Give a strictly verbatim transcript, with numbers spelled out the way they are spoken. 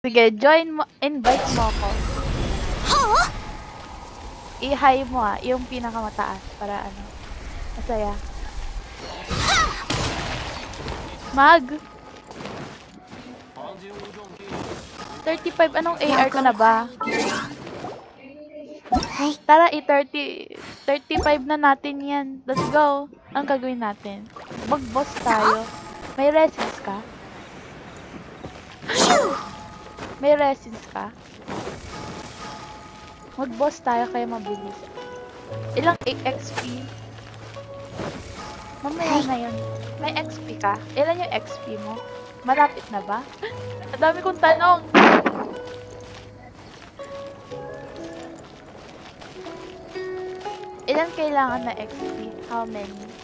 Sige, join mo, invite mo ako. I-high mo ah, yung pinakamataas para ano, masaya. Mag! thirty-five, anong A R ka na ba? Tara, i-thirty, thirty-five na natin yan. Let's go. Anong gagawin natin? Mag-boss tayo. May resins ka? May resins ka? Mag-boss tayo kaya mabilis. Ilang X P? Mamaya na yun. May X P ka? Ilan yung X P mo? Malapit na ba? Ang dami kong tanong! Ilan kailangan na X P? How many?